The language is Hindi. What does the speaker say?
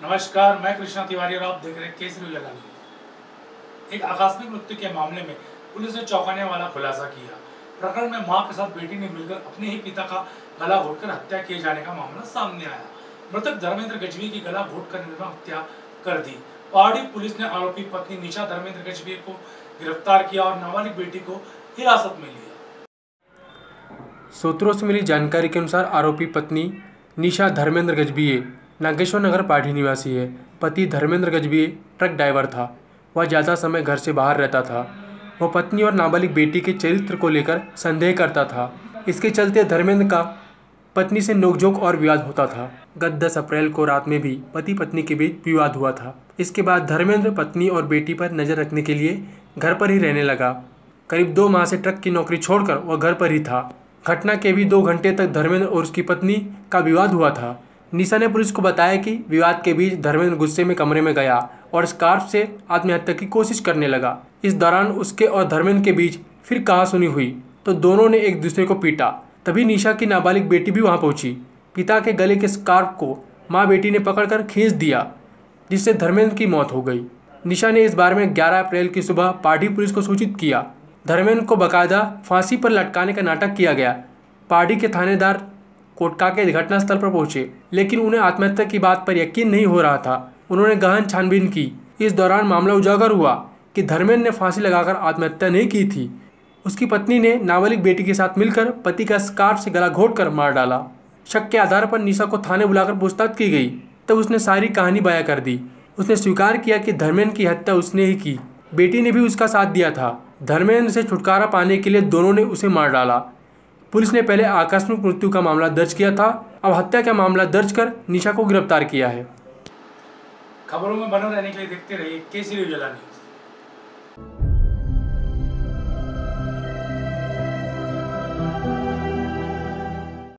नमस्कार, मैं कृष्णा तिवारी और आप देख रहे हैं केसरी उजाला न्यूज। एक आकस्मिक मृत्यु के मामले में पुलिस ने चौंकाने वाला खुलासा किया। प्रकरण में मां के साथ बेटी ने मिलकर अपने ही पिता का गला घोटकर हत्या किए जाने का मामला सामने आया। मृतक धर्मेंद्र गजबी की गला घोटकर निर्मम हत्या कर दी। पहाड़ी पुलिस ने आरोपी पत्नी निशा धर्मेंद्र गजबी को गिरफ्तार किया और नाबालिग बेटी को हिरासत में लिया। सूत्रों से मिली जानकारी के अनुसार आरोपी पत्नी निशा धर्मेंद्र गजबीये नागेश्वर नगर पाठी निवासी है। पति धर्मेंद्र गजबीये ट्रक ड्राइवर था। वह ज़्यादा समय घर से बाहर रहता था। वह पत्नी और नाबालिग बेटी के चरित्र को लेकर संदेह करता था। इसके चलते धर्मेंद्र का पत्नी से नोकझोंक और विवाद होता था। गत 10 अप्रैल को रात में भी पति पत्नी के बीच विवाद हुआ था। इसके बाद धर्मेंद्र पत्नी और बेटी पर नज़र रखने के लिए घर पर ही रहने लगा। करीब 2 माह से ट्रक की नौकरी छोड़कर वह घर पर ही था। घटना के भी 2 घंटे तक धर्मेंद्र और उसकी पत्नी का विवाद हुआ था। निशा ने पुलिस को बताया कि विवाद के बीच धर्मेंद्र गुस्से में कमरे में गया और स्कार्फ से आत्महत्या की कोशिश करने लगा। इस दौरान उसके और धर्मेंद्र के बीच फिर कहासुनी हुई तो दोनों ने एक दूसरे को पीटा। तभी निशा की नाबालिग बेटी भी वहां पहुंची। पिता के गले के स्कार्फ को माँ बेटी ने पकड़कर खींच दिया, जिससे धर्मेंद्र की मौत हो गई। निशा ने इस बारे में 11 अप्रैल की सुबह पार्टी पुलिस को सूचित किया। धर्मेंद्र को बाकायदा फांसी पर लटकाने का नाटक किया गया। पार्टी के थानेदार कोटका के घटनास्थल पर पहुंचे, लेकिन उन्हें आत्महत्या की बात पर यकीन नहीं हो रहा था। उन्होंने गहन छानबीन की। इस दौरान मामला उजागर हुआ कि धर्मेंद्र ने फांसी लगाकर आत्महत्या नहीं की थी। उसकी पत्नी ने नाबालिग बेटी के साथ मिलकर पति का स्कार्फ से गला घोंटकर मार डाला। शक के आधार पर निशा को थाने बुलाकर पूछताछ की गई। तब उसने सारी कहानी बयां कर दी। उसने स्वीकार किया कि धर्मेंद्र की हत्या उसने ही की। बेटी ने भी उसका साथ दिया था। धर्मेंद्र से छुटकारा पाने के लिए दोनों ने उसे मार डाला। पुलिस ने पहले आकस्मिक मृत्यु का मामला दर्ज किया था। अब हत्या का मामला दर्ज कर निशा को गिरफ्तार किया है। खबरों में बने रहने के लिए देखते रहिए केसरी उजाला न्यूज।